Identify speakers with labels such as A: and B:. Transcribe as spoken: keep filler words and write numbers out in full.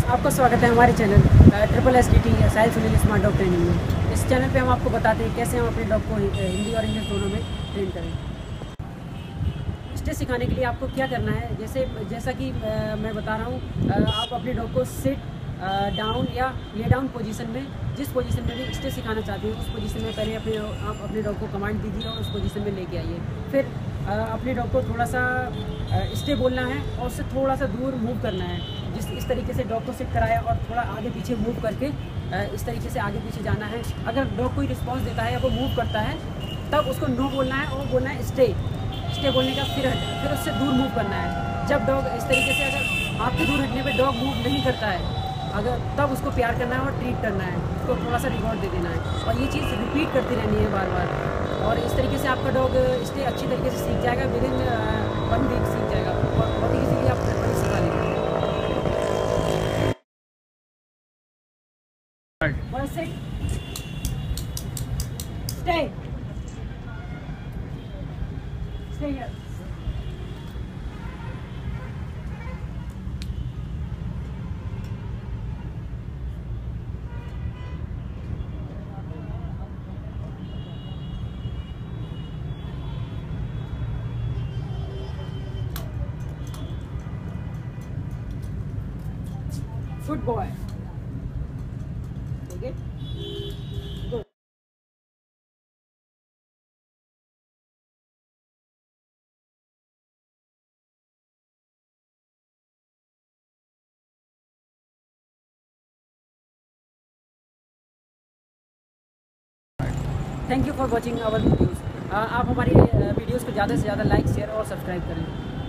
A: आपका स्वागत है हमारे channel triple S D T Sahil Sunil smart dog training में। इस चैनल पे हम आपको बताते हैं कैसे हम अपने डॉग को हिंदी और इंग्लिश दोनों में ट्रेन करें। स्टे सिखाने के लिए आपको क्या करना है, जैसे जैसा कि मैं बता रहा हूँ, आप अपने डॉग को सिट डाउन या ले डाउन पोजीशन में, जिस पोजीशन में भी स्टे सिखाना चाहते हैं उस पोजीशन में पहले अपने आप अपने डॉग को कमांड दीजिए और उस पोजीशन में लेके आइए। फिर अपने डॉग को थोड़ा सा स्टे बोलना है और उससे थोड़ा सा दूर मूव करना है। जिस इस तरीके से डॉग को सिट कराया और थोड़ा आगे पीछे मूव करके इस तरीके से आगे पीछे जाना है। अगर डॉग कोई रिस्पॉन्स देता है या वो मूव करता है तब उसको नो बोलना है और बोलना है स्टे। स्टे बोलने का फिर हट फिर उससे दूर मूव करना है। जब डॉग इस तरीके से, अगर आपके दूर हटने पे डॉग मूव नहीं करता है, अगर तब उसको प्यार करना है और ट्रीट करना है, उसको थोड़ा सा रिवॉर्ड दे देना है और ये चीज़ रिपीट करती रहनी है बार बार। और इस तरीके से आपका डॉग स्टे अच्छी तरीके से सीख जाएगा, विद इन वन वीक सीख जाएगा और बहुत ईजीली आप बड़ी सिखा लेंगे। One sit. Stay. Stay here. Good boy. Take it. Good. Thank you for watching our videos. आप हमारी वीडियोज़ को ज़्यादा से ज़्यादा लाइक, शेयर और सब्सक्राइब करें।